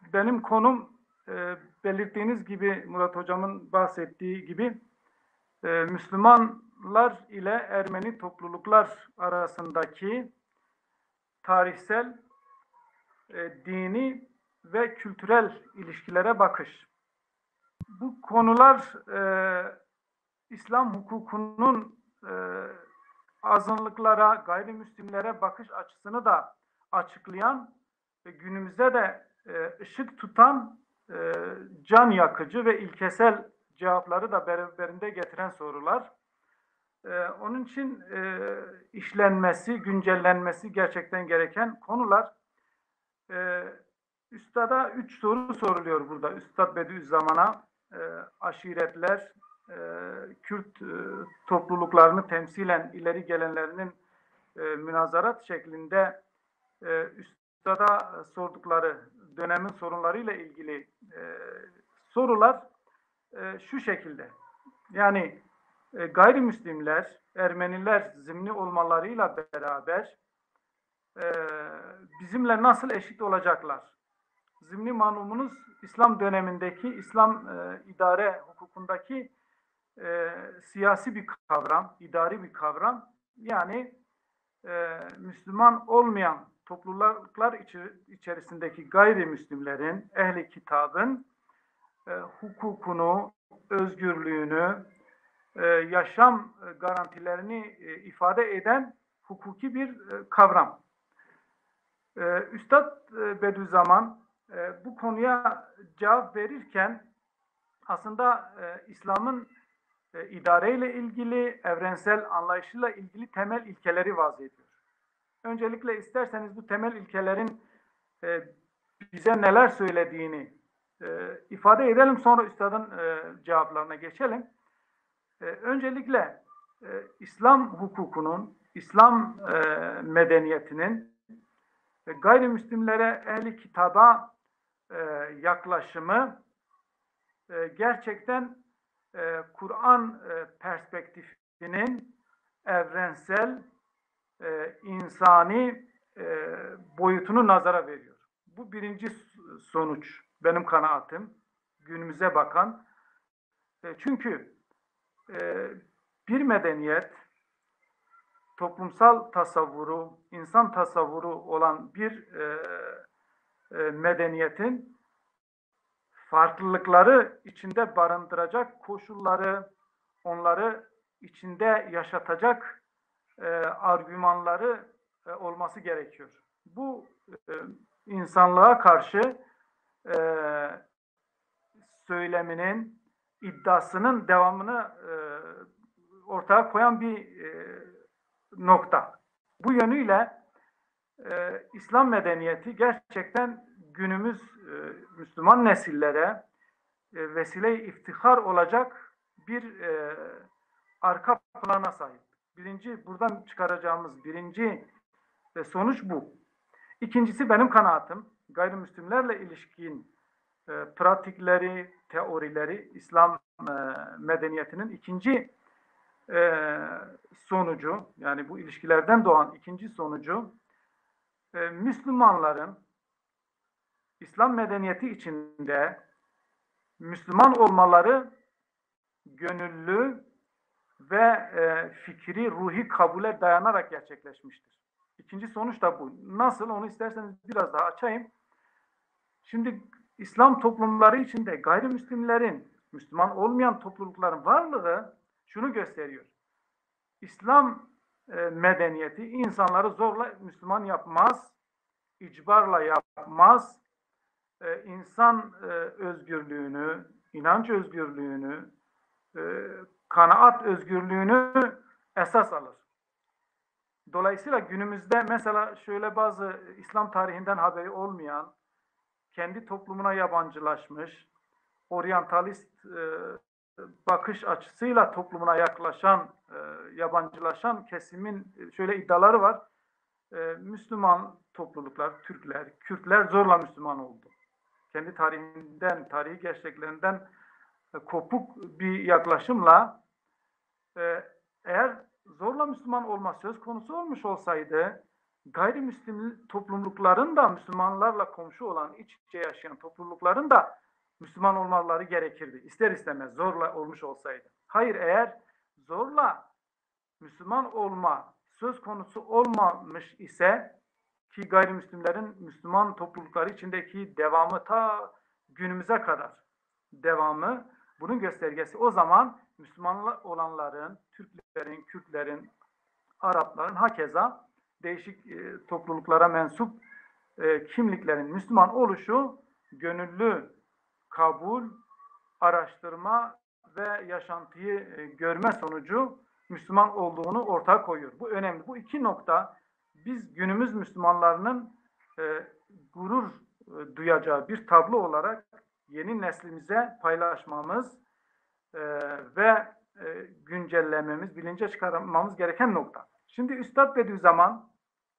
benim konum belirttiğiniz gibi Murat Hocam'ın bahsettiği gibi Müslümanlar ile Ermeni topluluklar arasındaki tarihsel, dini ve kültürel ilişkilere bakış. Bu konular İslam hukukunun azınlıklara, gayrimüslimlere bakış açısını da açıklayan ve günümüzde de ışık tutan can yakıcı ve ilkesel cevapları da beraberinde getiren sorular. Onun için işlenmesi, güncellenmesi gerçekten gereken konular. Üstada 3 soru soruluyor burada. Üstad Bediüzzaman'a aşiretler, Kürt topluluklarını temsilen ileri gelenlerinin münazarat şeklinde üstada sordukları dönemin sorunlarıyla ilgili sorular şu şekilde. Yani gayrimüslimler, Ermeniler zimni olmalarıyla beraber bizimle nasıl eşit olacaklar? Zimni malumunuz İslam dönemindeki İslam idare hukukundaki siyasi bir kavram, idari bir kavram. Yani Müslüman olmayan topluluklar içerisindeki gayrimüslimlerin, ehli kitabın hukukunu, özgürlüğünü, yaşam garantilerini ifade eden hukuki bir kavram. Üstad Bediüzzaman bu konuya cevap verirken aslında İslam'ın idareyle ilgili, evrensel anlayışıyla ilgili temel ilkeleri vaz ediyor. Öncelikle isterseniz bu temel ilkelerin bize neler söylediğini ifade edelim, sonra Üstad'ın cevaplarına geçelim. Öncelikle İslam hukukunun, İslam medeniyetinin gayrimüslimlere, ehli kitaba yaklaşımı gerçekten Kur'an perspektifinin evrensel, insani boyutunu nazara veriyor. Bu birinci sonuç benim kanaatim. Günümüze bakan. Çünkü bir medeniyet toplumsal tasavvuru, insan tasavvuru olan bir medeniyetin farklılıkları içinde barındıracak koşulları, onları içinde yaşatacak argümanları olması gerekiyor. Bu insanlığa karşı söyleminin, iddiasının devamını ortaya koyan bir nokta. Bu yönüyle İslam medeniyeti gerçekten günümüz Müslüman nesillere vesile-i iftihar olacak bir arka plana sahip. Buradan çıkaracağımız birinci sonuç bu. İkincisi benim kanaatim, gayrimüslimlerle ilişkin pratikleri, teorileri, İslam medeniyetinin ikinci sonucu, yani bu ilişkilerden doğan ikinci sonucu, Müslümanların İslam medeniyeti içinde Müslüman olmaları gönüllü ve fikri, ruhi kabule dayanarak gerçekleşmiştir. İkinci sonuç da bu. Nasıl? Onu isterseniz biraz daha açayım. Şimdi İslam toplumları içinde gayrimüslimlerin, Müslüman olmayan toplulukların varlığı şunu gösteriyor. İslam medeniyeti insanları zorla Müslüman yapmaz, icbarla yapmaz, insan özgürlüğünü, inanç özgürlüğünü, kanaat özgürlüğünü esas alır. Dolayısıyla günümüzde mesela şöyle bazı İslam tarihinden haberi olmayan, kendi toplumuna yabancılaşmış, oryantalist bakış açısıyla toplumuna yaklaşan, yabancılaşan kesimin şöyle iddiaları var. Müslüman topluluklar, Türkler, Kürtler zorla Müslüman oldu. Kendi tarihinden, tarihi gerçeklerinden kopuk bir yaklaşımla eğer zorla Müslüman olma söz konusu olmuş olsaydı gayrimüslim toplulukların da Müslümanlarla komşu olan, iç içe yaşayan toplulukların da Müslüman olmaları gerekirdi. İster istemez zorla olmuş olsaydı. Hayır, eğer zorla Müslüman olma söz konusu olmamış ise, ki gayrimüslimlerin Müslüman toplulukları içindeki devamı ta günümüze kadar devamı bunun göstergesi. O zaman Müslüman olanların, Türklerin, Kürtlerin, Arapların, hakeza değişik topluluklara mensup kimliklerin Müslüman oluşu gönüllü kabul, araştırma ve yaşantıyı görme sonucu Müslüman olduğunu ortaya koyuyor. Bu önemli. Bu iki nokta biz günümüz Müslümanlarının gurur duyacağı bir tablo olarak yeni neslimize paylaşmamız ve güncellememiz, bilince çıkarmamız gereken nokta. Şimdi Üstad Bediüzzaman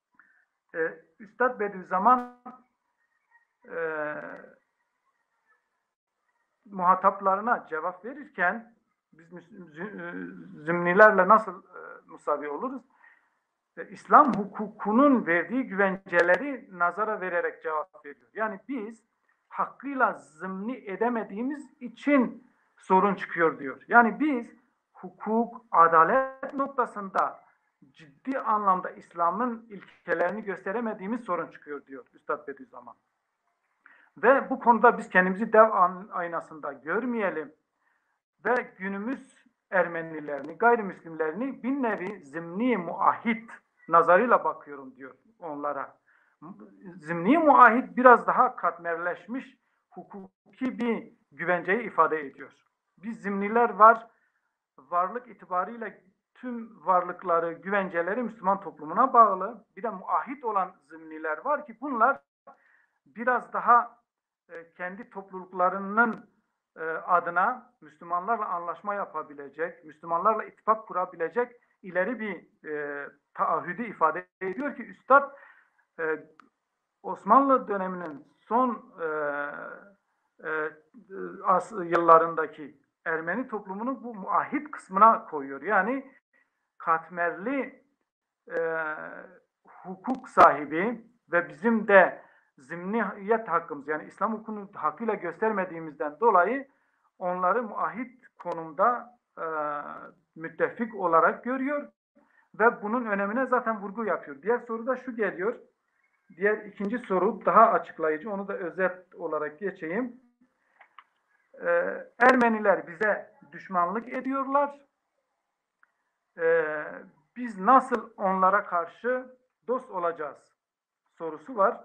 muhataplarına cevap verirken biz zümnilerle nasıl musavi oluruz? İslam hukukunun verdiği güvenceleri nazara vererek cevap veriyor. Yani biz hakkıyla zımni edemediğimiz için sorun çıkıyor diyor. Yani biz hukuk, adalet noktasında ciddi anlamda İslam'ın ilkelerini gösteremediğimiz sorun çıkıyor diyor Üstad Bediüzzaman. Ve bu konuda biz kendimizi dev aynasında görmeyelim ve günümüz Ermenilerini, gayrimüslimlerini bir nevi zimni muahit nazarıyla bakıyorum diyor onlara. Zimni muahit biraz daha katmerleşmiş hukuki bir güvenceyi ifade ediyor. Biz zimniler var, varlık itibariyle tüm varlıkları, güvenceleri Müslüman toplumuna bağlı. Bir de muahit olan zimniler var ki bunlar biraz daha kendi topluluklarının adına Müslümanlarla anlaşma yapabilecek, Müslümanlarla ittifak kurabilecek ileri bir taahhüdü ifade ediyor ki Üstad Osmanlı döneminin son yıllarındaki Ermeni toplumunu bu muahit kısmına koyuyor. Yani katmerli hukuk sahibi ve bizim de zimniyet hakkımız, yani İslam hukukunu hakkıyla göstermediğimizden dolayı onları muahit konumda müttefik olarak görüyor ve bunun önemine zaten vurgu yapıyor. Diğer soruda şu geliyor. Diğer ikinci soru daha açıklayıcı. Onu da özet olarak geçeyim. Ermeniler bize düşmanlık ediyorlar. Biz nasıl onlara karşı dost olacağız sorusu var.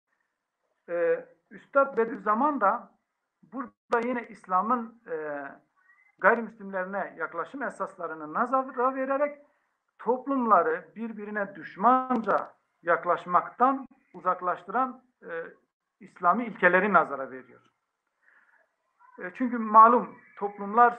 Üstad Bediüzzaman da burada yine İslam'ın gayrimüslimlerine yaklaşım esaslarını nazara vererek toplumları birbirine düşmanca yaklaşmaktan uzaklaştıran İslami ilkeleri nazara veriyor. Çünkü malum toplumlar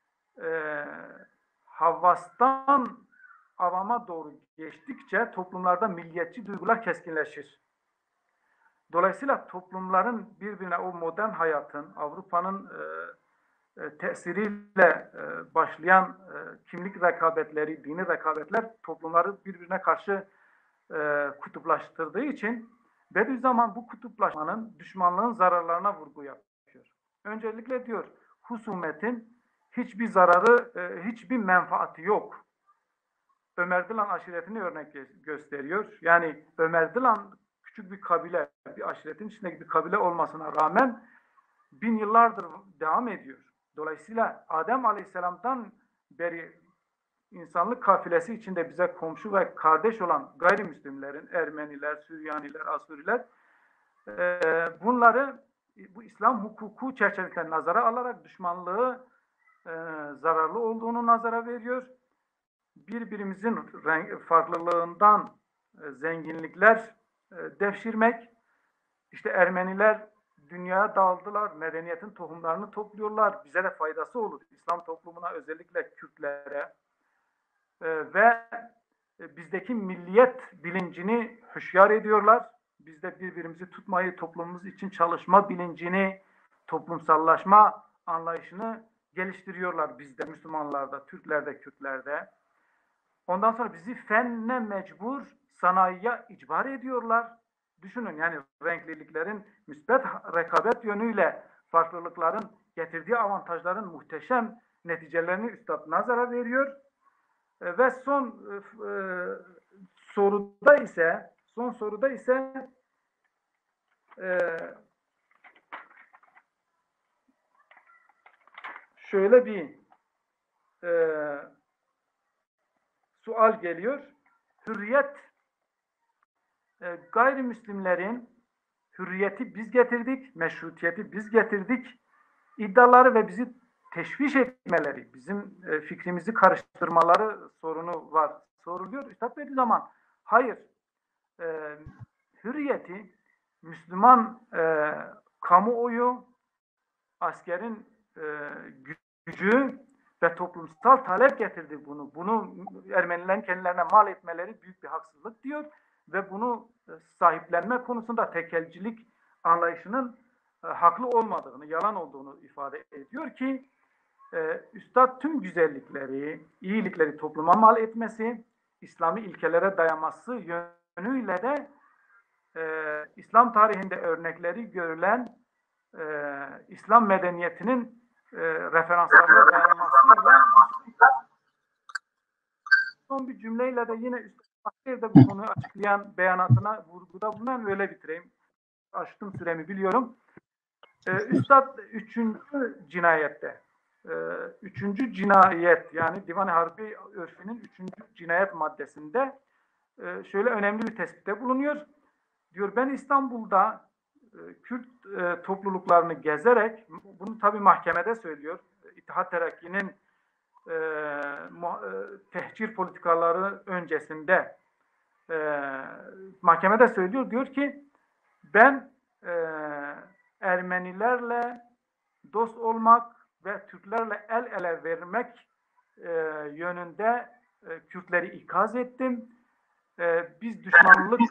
havvastan avama doğru geçtikçe toplumlarda milliyetçi duygular keskinleşir. Dolayısıyla toplumların birbirine, o modern hayatın, Avrupa'nın tesiriyle başlayan kimlik rekabetleri, dini rekabetler toplumları birbirine karşı kutuplaştırdığı için Bediüzzaman bu kutuplaşmanın, düşmanlığın zararlarına vurgu yapıyor. Öncelikle diyor, husumetin hiçbir zararı, hiçbir menfaati yok. Ömer Dilan aşiretini örnek gösteriyor. Yani Ömer Dilan küçük bir kabile, bir aşiretin içindeki bir kabile olmasına rağmen 1000 yıllardır devam ediyor. Dolayısıyla Adem Aleyhisselam'dan beri insanlık kafilesi içinde bize komşu ve kardeş olan gayrimüslimlerin, Ermeniler, Süryaniler, Asuriler, bunları bu İslam hukuku çerçevesinde nazara alarak düşmanlığı zararlı olduğunu nazara veriyor. Birbirimizin farklılığından zenginlikler devşirmek, işte Ermeniler dünyaya dağıldılar, medeniyetin tohumlarını topluyorlar, bize de faydası olur. İslam toplumuna, özellikle Kürtlere ve bizdeki milliyet bilincini hüşyar ediyorlar. Bizde birbirimizi tutmayı, toplumumuz için çalışma bilincini, toplumsallaşma anlayışını geliştiriyorlar bizde, Müslümanlarda, Türklerde, Kürtlerde. Ondan sonra bizi fenne mecbur sanayiye icbar ediyorlar. Düşünün yani renkliliklerin müsbet rekabet yönüyle farklılıkların getirdiği avantajların muhteşem neticelerini üstad nazara veriyor. Ve son soruda ise şöyle bir sual geliyor. Hürriyet, gayrimüslimlerin hürriyeti biz getirdik, meşrutiyeti biz getirdik iddiaları ve bizi teşviş etmeleri, bizim fikrimizi karıştırmaları sorunu var, soruluyor. Üstad Bediüzzaman, hayır, hürriyeti Müslüman kamuoyu, askerin gücü ve toplumsal talep getirdi bunu. Bunu Ermenilerin kendilerine mal etmeleri büyük bir haksızlık diyor ve bunu sahiplenme konusunda tekelcilik anlayışının haklı olmadığını, yalan olduğunu ifade ediyor ki üstad tüm güzellikleri, iyilikleri topluma mal etmesi, İslami ilkelere dayanması yönüyle de İslam tarihinde örnekleri görülen İslam medeniyetinin referanslarına dayanmasıyla son bir cümleyle de yine üstad bu konuyu açıklayan beyanatına vurguda bulunan öyle bitireyim. Açtım süremi biliyorum. Üstad üçüncü cinayet yani Divan-ı Harbi örfünün 3. cinayet maddesinde şöyle önemli bir tespitte bulunuyor. Diyor ben İstanbul'da Kürt topluluklarını gezerek, bunu tabii mahkemede söylüyor. İttihat Terakki'nin tehcir politikaları öncesinde mahkemede söylüyor. Diyor ki ben Ermenilerle dost olmak ve Türklerle el ele vermek yönünde Kürtleri ikaz ettim. Biz düşmanlık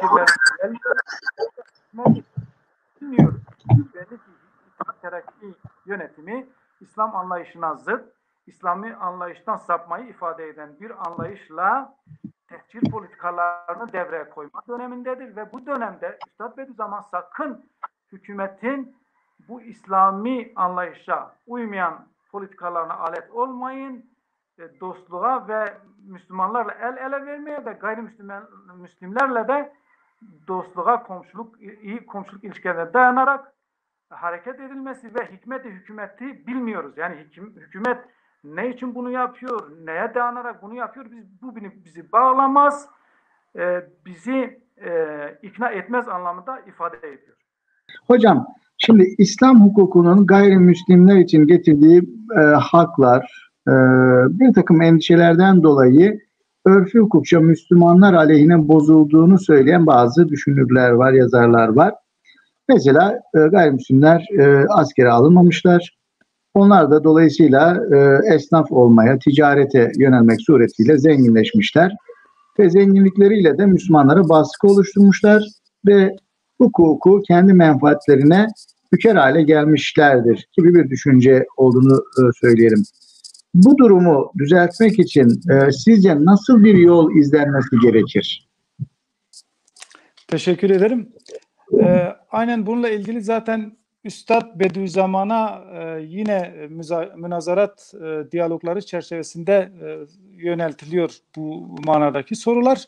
bilmiyoruz. İttihat Terakki yönetimi İslam anlayışına zıt, İslami anlayıştan sapmayı ifade eden bir anlayışla tehcir politikalarını devreye koyma dönemindedir ve bu dönemde Üstad Bediüzzaman sakın hükümetin bu İslami anlayışa uymayan politikalarına alet olmayın, dostluğa ve Müslümanlarla el ele vermeye ve gayrimüslimlerle de dostluğa, iyi komşuluk ilişkilerine dayanarak hareket edilmesi ve hükümeti bilmiyoruz. Yani hükümet ne için bunu yapıyor, neye dayanarak bunu yapıyor, bu bizi bağlamaz, bizi ikna etmez anlamında ifade ediyor. Hocam, şimdi İslam hukukunun gayrimüslimler için getirdiği haklar, bir takım endişelerden dolayı örfü hukukça Müslümanlar aleyhine bozulduğunu söyleyen bazı düşünürler var, yazarlar var. Mesela gayrimüslimler askere alınmamışlar. Onlar da dolayısıyla esnaf olmaya, ticarete yönelmek suretiyle zenginleşmişler. Ve zenginlikleriyle de Müslümanlara baskı oluşturmuşlar ve hukuku kendi menfaatlerine büker hale gelmişlerdir gibi bir düşünce olduğunu söyleyelim. Bu durumu düzeltmek için sizce nasıl bir yol izlenmesi gerekir? Teşekkür ederim. Aynen bununla ilgili zaten Üstad Bediüzzaman'a yine münazarat diyalogları çerçevesinde yöneltiliyor bu manadaki sorular.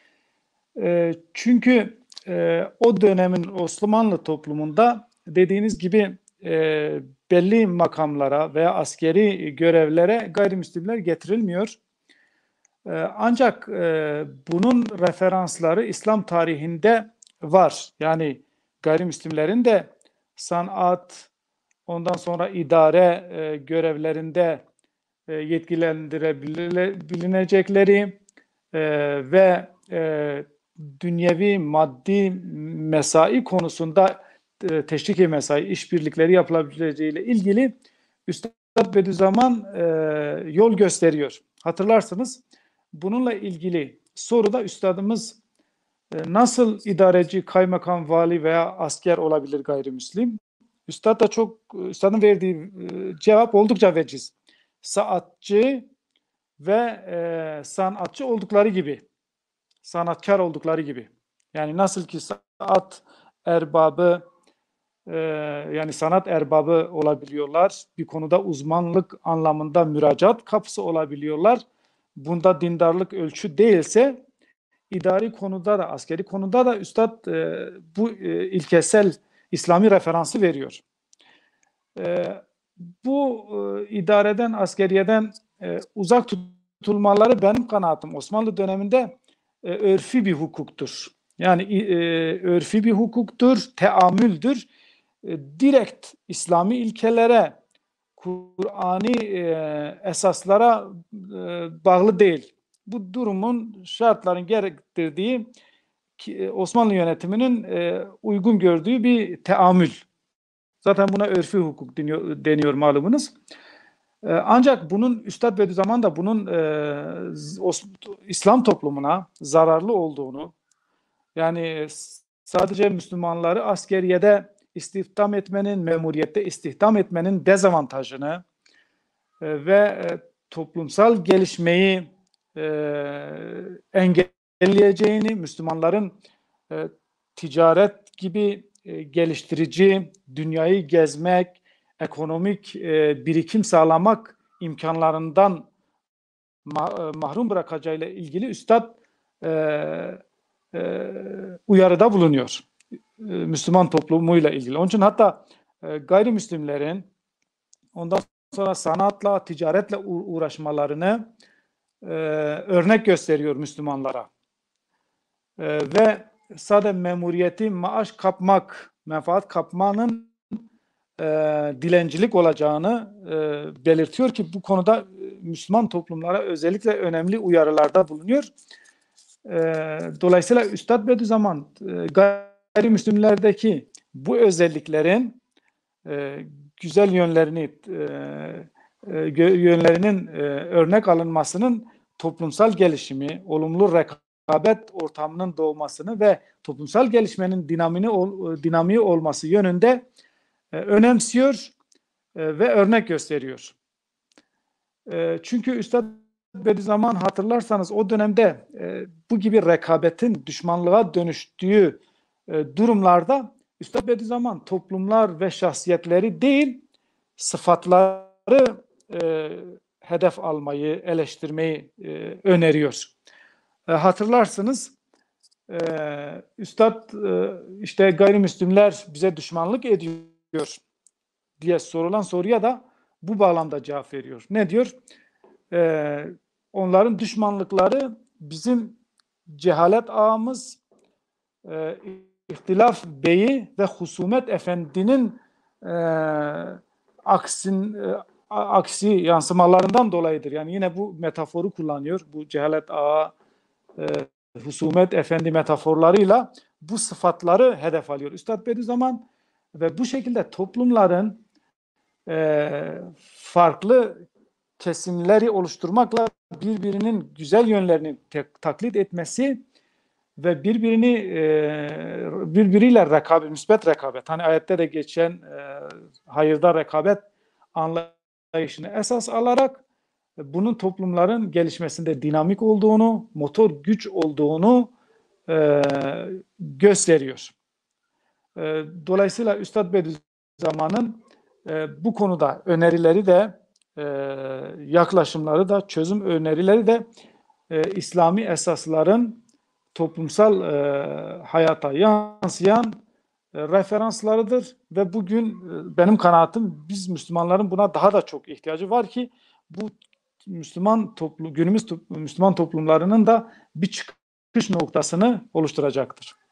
Çünkü o dönemin Osmanlı toplumunda dediğiniz gibi belli makamlara veya askeri görevlere gayrimüslimler getirilmiyor. Ancak bunun referansları İslam tarihinde var. Yani gayrimüslimlerin de sanat, ondan sonra idare görevlerinde yetkilendirebilecekleri ve dünyevi maddi mesai konusunda teşvik-i mesai işbirlikleri yapılabileceğiyle ilgili Üstad Bediüzzaman yol gösteriyor. Hatırlarsınız bununla ilgili soruda üstadımız nasıl idareci, kaymakam, vali veya asker olabilir gayrimüslim? Üstadın verdiği cevap oldukça veciz. Saatçi ve sanatçı oldukları gibi. sanatkar oldukları gibi. Yani nasıl ki sanat erbabı yani sanat erbabı olabiliyorlar. Bir konuda uzmanlık anlamında müracaat kapısı olabiliyorlar. Bunda dindarlık ölçü değilse idari konuda da askeri konuda da üstad bu ilkesel İslami referansı veriyor. Bu idareden, askeriyeden uzak tutulmaları benim kanaatim Osmanlı döneminde örfi bir hukuktur. Yani örfi bir hukuktur, teamüldür. Direkt İslami ilkelere, Kur'ani esaslara bağlı değil. Bu durumun şartların gerektirdiği Osmanlı yönetiminin uygun gördüğü bir teamül. Zaten buna örfi hukuk deniyor malumunuz. Ancak bunun Üstad Bediüzzaman da bunun İslam toplumuna zararlı olduğunu, yani sadece Müslümanları askeriyede istihdam etmenin, memuriyette istihdam etmenin dezavantajını ve toplumsal gelişmeyi engelleyeceğini, Müslümanların ticaret gibi geliştirici, dünyayı gezmek, ekonomik birikim sağlamak imkanlarından mahrum bırakacağıyla ilgili Üstad uyarıda bulunuyor. Müslüman toplumuyla ilgili. Onun için hatta gayrimüslimlerin ondan sonra sanatla, ticaretle uğraşmalarını örnek gösteriyor Müslümanlara. Ve sadece memuriyeti maaş kapmak, menfaat kapmanın dilencilik olacağını belirtiyor ki bu konuda Müslüman toplumlara özellikle önemli uyarılarda bulunuyor. Dolayısıyla Üstad Bediüzzaman gayrimüslimlerdeki bu özelliklerin güzel yönlerinin örnek alınmasının toplumsal gelişimi, olumlu rekabet ortamının doğmasını ve toplumsal gelişmenin dinamiği olması yönünde önemsiyor ve örnek gösteriyor. Çünkü Üstad Bediüzzaman hatırlarsanız o dönemde bu gibi rekabetin düşmanlığa dönüştüğü durumlarda Üstad Bediüzzaman toplumlar ve şahsiyetleri değil, sıfatları hedef almayı, eleştirmeyi öneriyor. Hatırlarsınız Üstad işte gayrimüslimler bize düşmanlık ediyor diye sorulan soruya da bu bağlamda cevap veriyor. Ne diyor? Onların düşmanlıkları bizim cehalet ağamız, ihtilaf beyi ve husumet efendinin aksi yansımalarından dolayıdır. Yani yine bu metaforu kullanıyor. Bu cehalet ağa, husumet efendi metaforlarıyla bu sıfatları hedef alıyor Üstad Bediüzzaman ve bu şekilde toplumların farklı kesimleri oluşturmakla birbirinin güzel yönlerini taklit etmesi ve birbiriyle rekabet, müsbet rekabet, hani ayette de geçen hayırda rekabet anlayışını esas alarak bunun toplumların gelişmesinde dinamik olduğunu, motor güç olduğunu gösteriyor. Dolayısıyla Üstad Bediüzzaman'ın bu konuda önerileri de yaklaşımları da çözüm önerileri de İslami esasların toplumsal hayata yansıyan referanslarıdır ve bugün benim biz Müslümanların buna daha da çok ihtiyacı var ki bu günümüz Müslüman toplumlarının da bir çıkış noktasını oluşturacaktır.